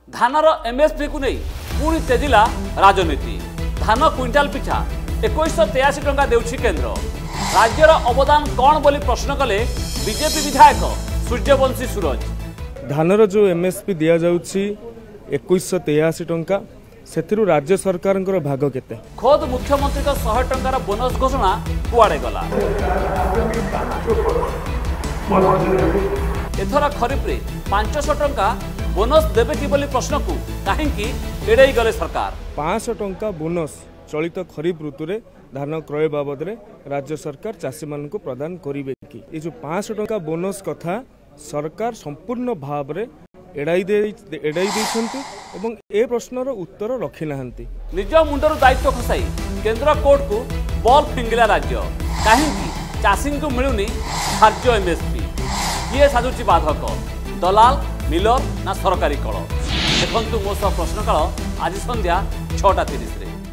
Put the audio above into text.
धानर MSP को नहीं पुणी तेजिला राजनीति। धान क्विंटाल पिछा 2183 टंका देउछि केंद्र। राज्यर अवदान कौन बोली प्रश्न कले बीजेपी विधायक सूर्यवंशी सूरज। धानर जो एमएसपी दिया जाउछि 2183 टंका सेथिरु राज्य सरकार भाग केते? खोद मुख्यमंत्री का 100 टंकार बोनस घोषणा कुआड़े गला। एथर खरीफ रे 500 टंका बोनस देबे कि बोली प्रश्न को काहेकि एड़ाई गले सरकार। 500 टंका बोनस चलित खरीफ ऋतु रे धान क्रय बाबद रे राज्य सरकार चाषी मान को प्रदान करिवे कि? ये जो 500 टंका बोनस कथा सरकार संपूर्ण भाव रे एड़ाई देइछन्ति एवं ए प्रश्नर उत्तर रखी नाहंती। निज मुंडर दायित्व खसाई केंद्र कोर्ट को बॉल फिंगिला राज्य काहेकि चाषी को मिलुनी धार्य एमएसपी। किए साजुची बाधक दलाल मिलर ना सरकारी कल? देखंतु मो सह प्रश्नकाल आज संध्या 6:30 रे।